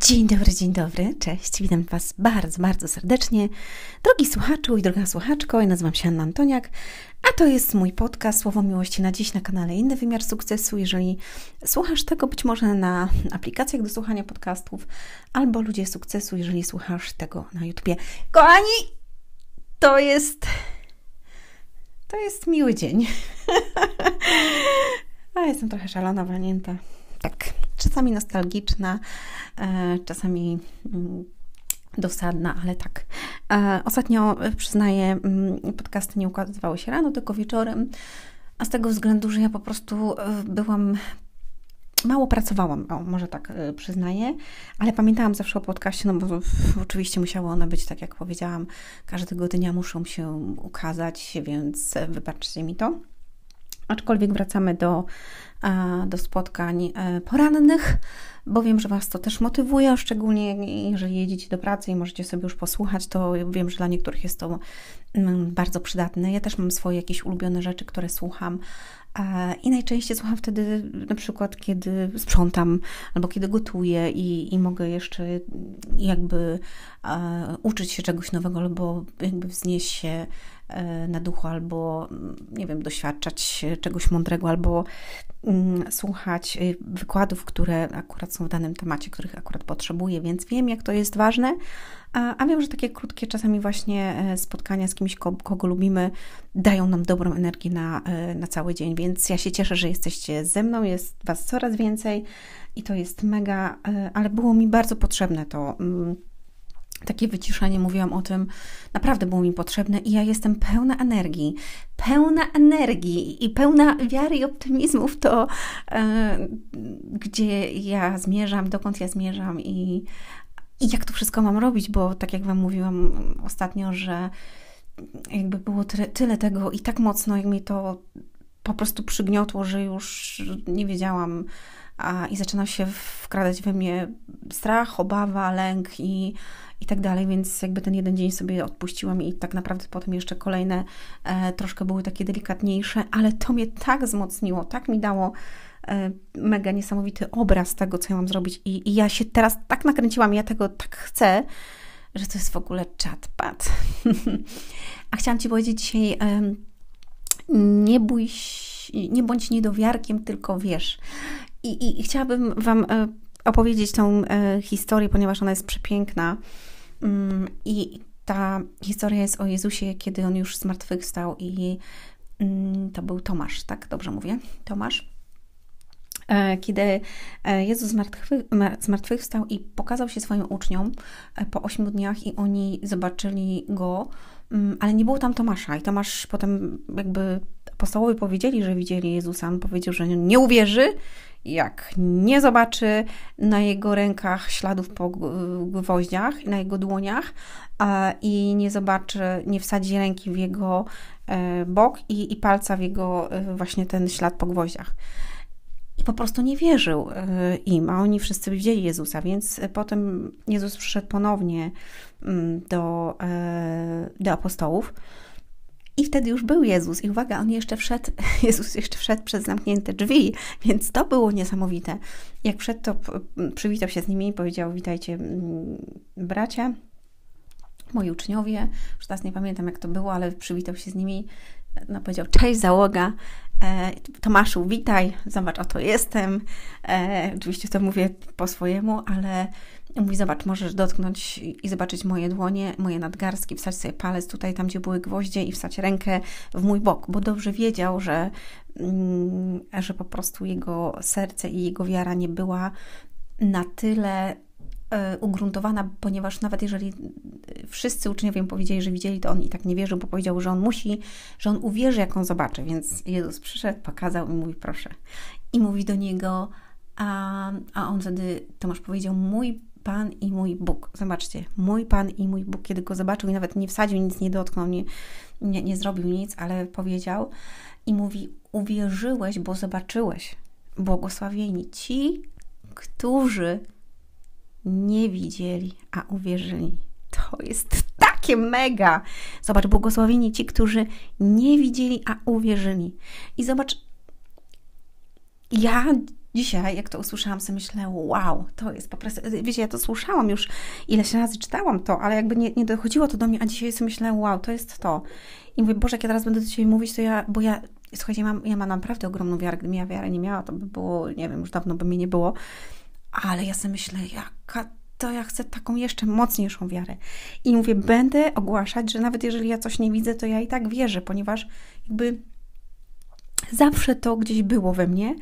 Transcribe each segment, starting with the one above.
Dzień dobry, cześć, witam Was bardzo, bardzo serdecznie. Drogi słuchaczu i droga słuchaczko, ja nazywam się Anna Antoniak, a to jest mój podcast Słowo Miłości na dziś na kanale Inny Wymiar Sukcesu. Jeżeli słuchasz tego być może na aplikacjach do słuchania podcastów albo Ludzie Sukcesu, jeżeli słuchasz tego na YouTubie. Kochani, to jest miły dzień. A jestem trochę szalona, walnięta. Tak, czasami nostalgiczna, czasami dosadna, ale tak. Ostatnio, przyznaję, podcasty nie ukazywały się rano, tylko wieczorem, a z tego względu, że ja po prostu mało pracowałam, może tak przyznaję, ale pamiętałam zawsze o podcaście, no bo oczywiście musiało one być, tak jak powiedziałam, każdego dnia muszą się ukazać, więc wybaczcie mi to. Aczkolwiek wracamy do spotkań porannych, bo wiem, że Was to też motywuje, szczególnie jeżeli jedziecie do pracy i możecie sobie już posłuchać, to wiem, że dla niektórych jest to bardzo przydatne. Ja też mam swoje jakieś ulubione rzeczy, które słucham i najczęściej słucham wtedy na przykład, kiedy sprzątam albo kiedy gotuję i mogę jeszcze jakby uczyć się czegoś nowego albo jakby wznieść się na duchu, albo nie wiem, doświadczać czegoś mądrego, albo słuchać wykładów, które akurat są w danym temacie, których akurat potrzebuję, więc wiem, jak to jest ważne, a wiem, że takie krótkie czasami właśnie spotkania z kimś, kogo lubimy, dają nam dobrą energię na cały dzień, więc ja się cieszę, że jesteście ze mną, jest Was coraz więcej i to jest mega, ale było mi bardzo potrzebne to takie wyciszenie, mówiłam o tym, naprawdę było mi potrzebne i ja jestem pełna energii i pełna wiary i optymizmu w to, gdzie ja zmierzam, dokąd ja zmierzam i jak to wszystko mam robić, bo tak jak Wam mówiłam ostatnio, że jakby było tyle tego i tak mocno, jak mnie to po prostu przygniotło, że już nie wiedziałam i zaczyna się wkradać we mnie strach, obawa, lęk i tak dalej, więc jakby ten jeden dzień sobie odpuściłam i tak naprawdę potem jeszcze kolejne troszkę były takie delikatniejsze, ale to mnie tak wzmocniło, tak mi dało mega niesamowity obraz tego, co ja mam zrobić i ja się teraz tak nakręciłam, ja tego tak chcę, że to jest w ogóle chatpat. A chciałam Ci powiedzieć dzisiaj, nie bądź niedowiarkiem, tylko wierz. I chciałabym Wam opowiedzieć tą historię, ponieważ ona jest przepiękna. I ta historia jest o Jezusie, kiedy On już zmartwychwstał i to był Tomasz, tak? Dobrze mówię? Tomasz. Kiedy Jezus zmartwychwstał i pokazał się swoim uczniom po 8 dniach i oni zobaczyli Go, ale nie było tam Tomasza i Tomasz potem jakby apostołowie powiedzieli, że widzieli Jezusa, on powiedział, że nie uwierzy, jak nie zobaczy na jego rękach śladów po gwoździach, na jego dłoniach i nie zobaczy, nie wsadzi ręki w jego bok i palca w jego właśnie ten ślad po gwoździach. I po prostu nie wierzył im, a oni wszyscy widzieli Jezusa, więc potem Jezus przyszedł ponownie do apostołów i wtedy już był Jezus i uwaga, Jezus jeszcze wszedł przez zamknięte drzwi, więc to było niesamowite. Jak wszedł, to przywitał się z nimi i powiedział: witajcie bracia, moi uczniowie, już teraz nie pamiętam jak to było, ale przywitał się z nimi, powiedział: cześć załoga, Tomaszu, witaj, zobacz, oto jestem. Oczywiście to mówię po swojemu, ale mówi: zobacz, możesz dotknąć i zobaczyć moje dłonie, moje nadgarstki, wstać sobie palec tutaj, tam gdzie były gwoździe i wstać rękę w mój bok, bo dobrze wiedział, że po prostu jego serce i jego wiara nie była na tyle ugruntowana, ponieważ nawet jeżeli wszyscy uczniowie powiedzieli, że widzieli, to on i tak nie wierzył, bo powiedział, że on uwierzy, jak on zobaczy. Więc Jezus przyszedł, pokazał i mówi: proszę. I mówi do niego, a on wtedy, Tomasz powiedział: mój Pan i mój Bóg. Zobaczcie, mój Pan i mój Bóg. Kiedy go zobaczył i nawet nie wsadził, nic nie dotknął, nie zrobił nic, ale powiedział i mówi: uwierzyłeś, bo zobaczyłeś. Błogosławieni ci, którzy nie widzieli, a uwierzyli. To jest takie mega. Zobacz, błogosławieni ci, którzy nie widzieli, a uwierzyli. I zobacz, ja dzisiaj, jak to usłyszałam, sobie myślę, wow, to jest po prostu, wiecie, ja to słyszałam już, ileś razy czytałam to, ale jakby nie dochodziło to do mnie, a dzisiaj sobie myślę, wow, to jest to. I mówię, Boże, jak ja teraz będę do Ciebie mówić, to słuchajcie, ja mam naprawdę ogromną wiarę. Gdybym ja wiarę nie miała, to by było, nie wiem, już dawno by mnie nie było, ale ja sobie myślę, to ja chcę taką jeszcze mocniejszą wiarę. I mówię, będę ogłaszać, że nawet jeżeli ja coś nie widzę, to ja i tak wierzę, ponieważ jakby zawsze to gdzieś było we mnie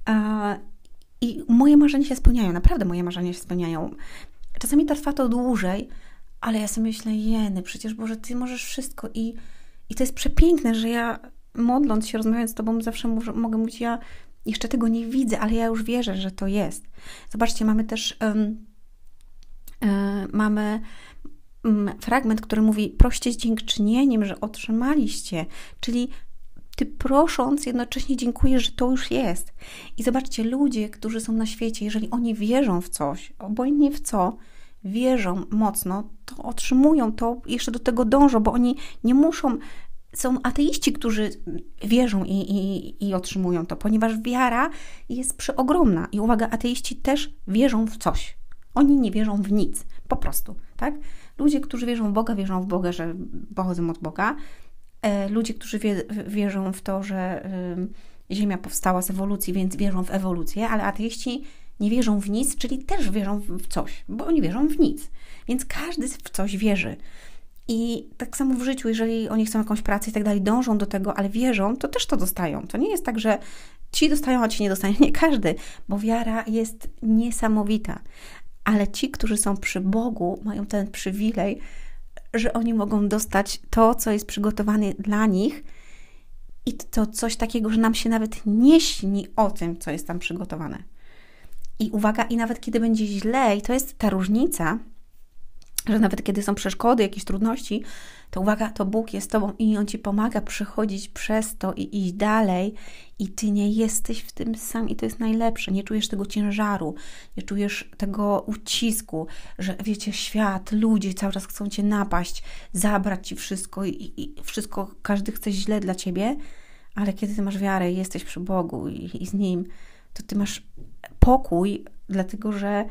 i moje marzenia się spełniają, naprawdę moje marzenia się spełniają. Czasami to trwa dłużej, ale ja sobie myślę, jeny, przecież Boże, Ty możesz wszystko i to jest przepiękne, że ja modląc się, rozmawiając z Tobą, zawsze mogę mówić, ja jeszcze tego nie widzę, ale ja już wierzę, że to jest. Zobaczcie, mamy też fragment, który mówi, proście z dziękczynieniem, że otrzymaliście, czyli Ty prosząc, jednocześnie dziękujesz, że to już jest. I zobaczcie, ludzie, którzy są na świecie, jeżeli oni wierzą w coś, obojętnie w co, wierzą mocno, to otrzymują to, jeszcze do tego dążą, bo oni nie muszą. Są ateiści, którzy wierzą i otrzymują to, ponieważ wiara jest przeogromna. I uwaga, ateiści też wierzą w coś. Oni nie wierzą w nic, po prostu, tak? Ludzie, którzy wierzą w Boga, że pochodzą od Boga. Ludzie, którzy wierzą w to, że Ziemia powstała z ewolucji, więc wierzą w ewolucję, ale ateiści nie wierzą w nic, czyli też wierzą w coś, bo oni wierzą w nic. Więc każdy w coś wierzy. I tak samo w życiu, jeżeli oni chcą jakąś pracę i tak dalej, dążą do tego, ale wierzą, to też to dostają. To nie jest tak, że ci dostają, a ci nie dostają. Nie każdy, bo wiara jest niesamowita. Ale ci, którzy są przy Bogu, mają ten przywilej, że oni mogą dostać to, co jest przygotowane dla nich i to coś takiego, że nam się nawet nie śni o tym, co jest tam przygotowane. I uwaga, i nawet kiedy będzie źle, i to jest ta różnica, że nawet kiedy są przeszkody, jakieś trudności, to uwaga, to Bóg jest z Tobą i On Ci pomaga przechodzić przez to i iść dalej i Ty nie jesteś w tym sam i to jest najlepsze. Nie czujesz tego ciężaru, nie czujesz tego ucisku, że wiecie, świat, ludzie cały czas chcą Cię napaść, zabrać Ci wszystko i wszystko, każdy chce źle dla Ciebie, ale kiedy Ty masz wiarę i jesteś przy Bogu i z Nim, to Ty masz pokój, dlatego że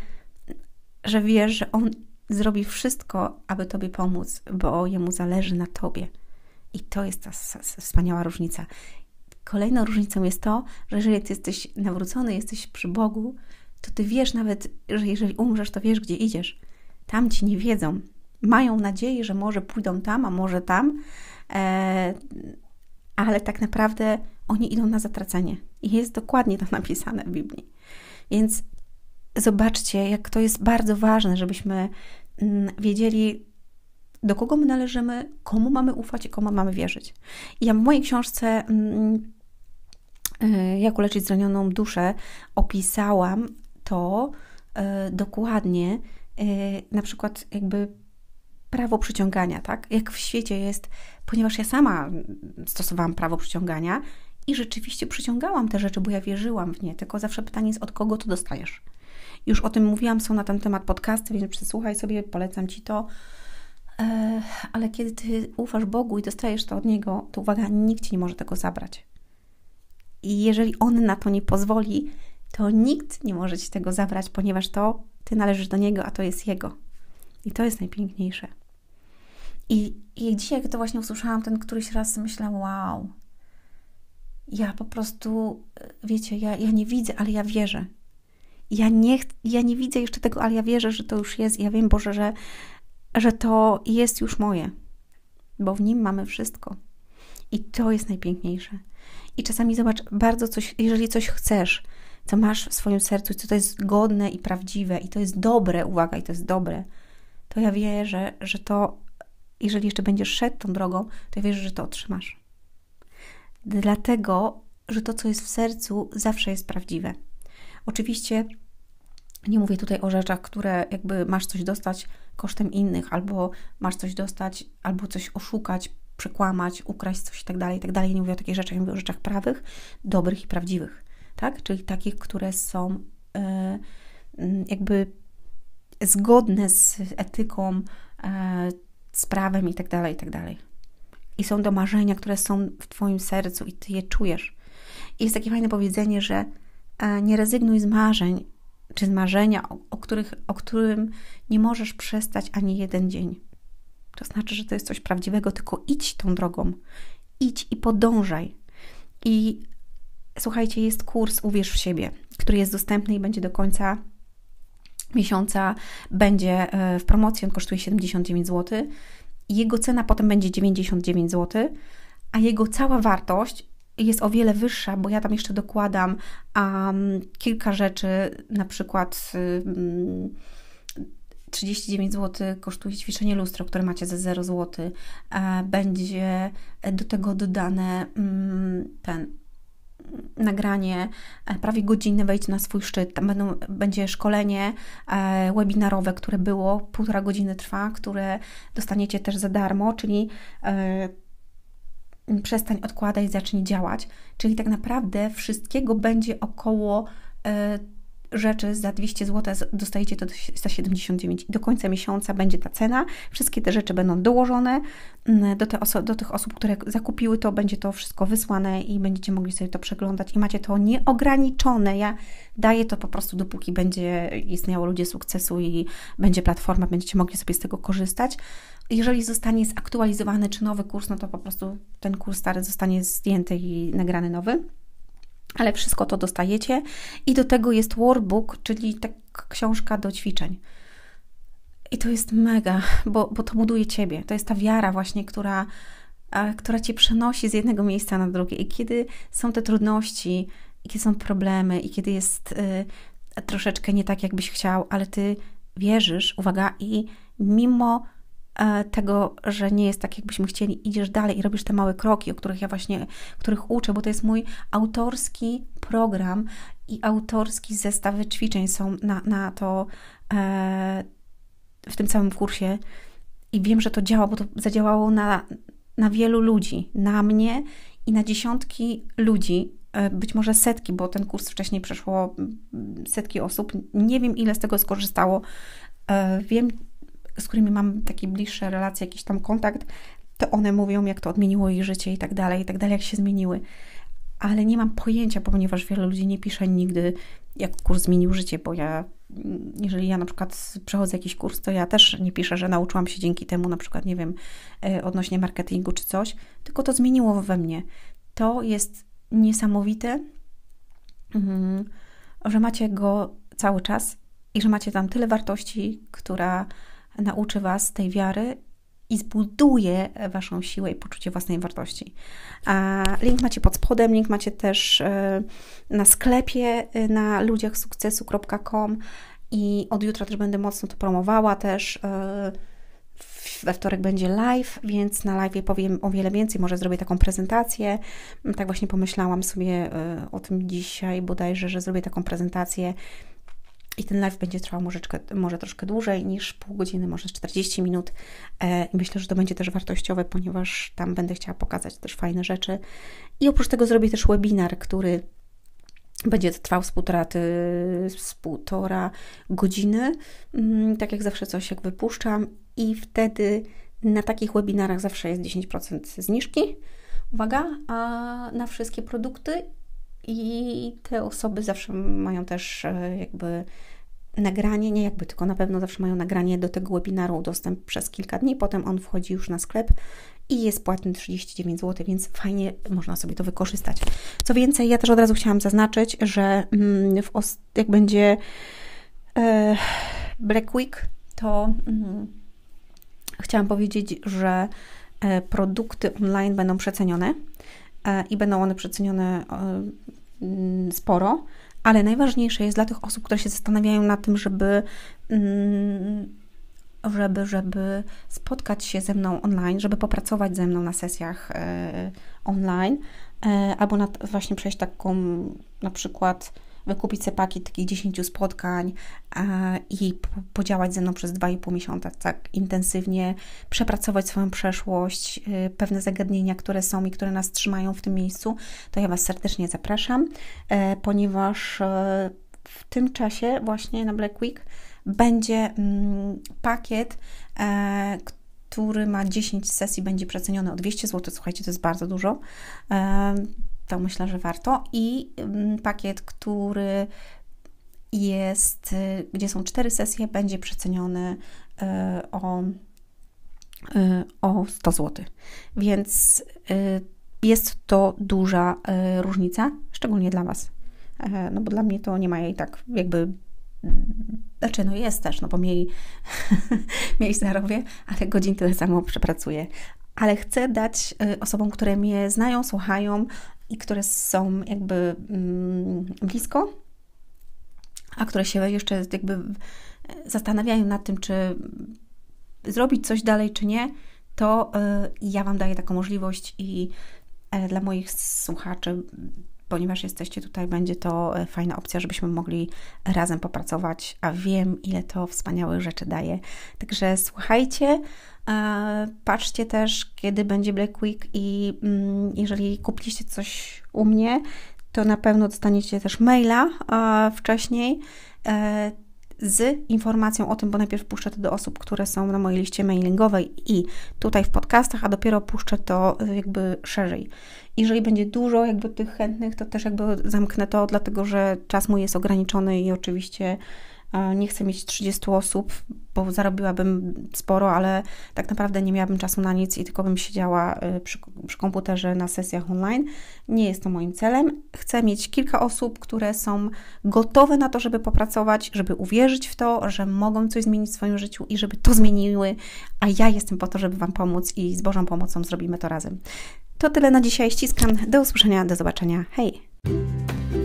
wiesz, że On zrobi wszystko, aby Tobie pomóc, bo Jemu zależy na Tobie. I to jest ta wspaniała różnica. Kolejną różnicą jest to, że jeżeli Ty jesteś nawrócony, jesteś przy Bogu, to Ty wiesz nawet, że jeżeli umrzesz, to wiesz, gdzie idziesz. Tam Ci nie wiedzą. Mają nadzieję, że może pójdą tam, a może tam, ale tak naprawdę oni idą na zatracenie. I jest dokładnie to napisane w Biblii. Więc zobaczcie, jak to jest bardzo ważne, żebyśmy wiedzieli, do kogo my należymy, komu mamy ufać i komu mamy wierzyć. I ja w mojej książce Jak uleczyć zranioną duszę opisałam to dokładnie, na przykład jakby prawo przyciągania, tak? Jak w świecie jest, ponieważ ja sama stosowałam prawo przyciągania i rzeczywiście przyciągałam te rzeczy, bo ja wierzyłam w nie, tylko zawsze pytanie jest, od kogo to dostajesz. Już o tym mówiłam, są na ten temat podcasty, więc przesłuchaj sobie, polecam Ci to. Ale kiedy Ty ufasz Bogu i dostajesz to od Niego, to uwaga, nikt Ci nie może tego zabrać. I jeżeli On na to nie pozwoli, to nikt nie może Ci tego zabrać, ponieważ to Ty należysz do Niego, a to jest Jego. I to jest najpiękniejsze. I dzisiaj, jak to właśnie usłyszałam, ten któryś raz myślę, wow, ja po prostu, wiecie, ja nie widzę, ale ja wierzę. Ja nie widzę jeszcze tego, ale ja wierzę, że to już jest. Ja wiem, Boże, że to jest już moje, bo w Nim mamy wszystko. I to jest najpiękniejsze. I czasami zobacz, bardzo coś, jeżeli coś chcesz, co masz w swoim sercu, co to jest godne i prawdziwe i to jest dobre, uwaga, i to jest dobre, to ja wierzę, że to, jeżeli jeszcze będziesz szedł tą drogą, to ja wierzę, że to otrzymasz. Dlatego, że to, co jest w sercu, zawsze jest prawdziwe. Oczywiście nie mówię tutaj o rzeczach, które jakby masz coś dostać kosztem innych, albo masz coś dostać, albo coś oszukać, przekłamać, ukraść coś i tak dalej. Nie mówię o takich rzeczach, mówię o rzeczach prawych, dobrych i prawdziwych, tak? Czyli takich, które są jakby zgodne z etyką, z prawem i tak dalej. I są do marzenia, które są w Twoim sercu i Ty je czujesz. I jest takie fajne powiedzenie, że nie rezygnuj z marzeń, czy z marzenia, o którym nie możesz przestać ani jeden dzień. To znaczy, że to jest coś prawdziwego, tylko idź tą drogą. Idź i podążaj. I słuchajcie, jest kurs Uwierz w siebie, który jest dostępny i będzie do końca miesiąca. Będzie w promocji, on kosztuje 79 zł. Jego cena potem będzie 99 zł, a jego cała wartość jest o wiele wyższa, bo ja tam jeszcze dokładam kilka rzeczy, na przykład 39 zł kosztuje ćwiczenie lustro, które macie za 0 zł. Będzie do tego dodane nagranie prawie godzinne, wejdź na swój szczyt. Tam będzie szkolenie webinarowe, które było 1,5 godziny trwa, które dostaniecie też za darmo, czyli przestań odkładać, zacznij działać. Czyli tak naprawdę wszystkiego będzie około rzeczy za 200 zł, dostajecie to za 79. I do końca miesiąca będzie ta cena. Wszystkie te rzeczy będą dołożone do tych osób, które zakupiły to, będzie to wszystko wysłane i będziecie mogli sobie to przeglądać i macie to nieograniczone. Ja daję to po prostu, dopóki będzie istniało Ludzie Sukcesu i będzie platforma, będziecie mogli sobie z tego korzystać. Jeżeli zostanie zaktualizowany czy nowy kurs, no to po prostu ten kurs stary zostanie zdjęty i nagrany nowy. Ale wszystko to dostajecie i do tego jest workbook, czyli taka książka do ćwiczeń. I to jest mega, bo to buduje Ciebie. To jest ta wiara właśnie, która Cię przenosi z jednego miejsca na drugie. I kiedy są te trudności, i kiedy są problemy, i kiedy jest troszeczkę nie tak, jakbyś chciał, ale Ty wierzysz, uwaga, i mimo tego, że nie jest tak, jakbyśmy chcieli, idziesz dalej i robisz te małe kroki, których uczę, bo to jest mój autorski program i autorski zestawy ćwiczeń są na to w tym całym kursie i wiem, że to działa, bo to zadziałało na wielu ludzi, na mnie i na dziesiątki ludzi, być może setki, bo ten kurs wcześniej przeszło setki osób, nie wiem, ile z tego skorzystało, wiem, z którymi mam takie bliższe relacje, jakiś tam kontakt, to one mówią, jak to odmieniło ich życie i tak dalej, jak się zmieniły. Ale nie mam pojęcia, ponieważ wiele ludzi nie pisze nigdy, jak kurs zmienił życie, bo jeżeli ja na przykład przechodzę jakiś kurs, to ja też nie piszę, że nauczyłam się dzięki temu, na przykład, nie wiem, odnośnie marketingu czy coś, tylko to zmieniło we mnie. To jest niesamowite, że macie go cały czas i że macie tam tyle wartości, która nauczy Was tej wiary i zbuduje Waszą siłę i poczucie własnej wartości. Link macie pod spodem, link macie też na sklepie na ludziachsukcesu.com i od jutra też będę mocno to promowała też. We wtorek będzie live, więc na live powiem o wiele więcej, może zrobię taką prezentację. Tak właśnie pomyślałam sobie o tym dzisiaj bodajże, że zrobię taką prezentację i ten live będzie trwał może troszkę dłużej niż pół godziny, może 40 minut. I myślę, że to będzie też wartościowe, ponieważ tam będę chciała pokazać też fajne rzeczy. I oprócz tego zrobię też webinar, który będzie trwał z półtora godziny. Tak jak zawsze coś jak wypuszczam. I wtedy na takich webinarach zawsze jest 10% zniżki. Uwaga, na wszystkie produkty. I te osoby zawsze mają też jakby nagranie, tylko na pewno zawsze mają nagranie do tego webinaru, dostęp przez kilka dni, potem on wchodzi już na sklep i jest płatny 39 zł, więc fajnie można sobie to wykorzystać. Co więcej, ja też od razu chciałam zaznaczyć, że jak będzie Black Week, to chciałam powiedzieć, że produkty online będą przecenione i będą one przecenione sporo, ale najważniejsze jest dla tych osób, które się zastanawiają nad tym, żeby spotkać się ze mną online, żeby popracować ze mną na sesjach online, albo właśnie przejść taką, na przykład wykupić sobie pakiet takich 10 spotkań i podziałać ze mną przez 2,5 miesiąca tak intensywnie, przepracować swoją przeszłość, pewne zagadnienia, które są i które nas trzymają w tym miejscu, to ja Was serdecznie zapraszam, ponieważ w tym czasie właśnie na Black Week będzie pakiet, który ma 10 sesji, będzie przeceniony o 200 zł. Słuchajcie, to jest bardzo dużo. to myślę, że warto. I pakiet, który jest, gdzie są 4 sesje, będzie przeceniony o 100 zł. Więc jest to duża różnica, szczególnie dla Was. No bo dla mnie to nie ma jej tak jakby, znaczy no jest też, no bo mniej zarobię, ale godzin tyle samo przepracuję. Ale chcę dać osobom, które mnie znają, słuchają i które są jakby blisko, a które się jeszcze jakby zastanawiają nad tym, czy zrobić coś dalej, czy nie, to ja Wam daję taką możliwość i dla moich słuchaczy, ponieważ jesteście tutaj, będzie to fajna opcja, żebyśmy mogli razem popracować, a wiem, ile to wspaniałych rzeczy daje. Także słuchajcie, patrzcie też, kiedy będzie Black Week i jeżeli kupiliście coś u mnie, to na pewno dostaniecie też maila wcześniej z informacją o tym, bo najpierw puszczę to do osób, które są na mojej liście mailingowej i tutaj w podcastach, a dopiero puszczę to jakby szerzej. Jeżeli będzie dużo jakby tych chętnych, to też jakby zamknę to, dlatego że czas mój jest ograniczony i oczywiście nie chcę mieć 30 osób, bo zarobiłabym sporo, ale tak naprawdę nie miałabym czasu na nic i tylko bym siedziała przy komputerze na sesjach online. Nie jest to moim celem. Chcę mieć kilka osób, które są gotowe na to, żeby popracować, żeby uwierzyć w to, że mogą coś zmienić w swoim życiu i żeby to zmieniły, a ja jestem po to, żeby Wam pomóc i z Bożą pomocą zrobimy to razem. To tyle na dzisiaj. Ściskam. Do usłyszenia, do zobaczenia. Hej!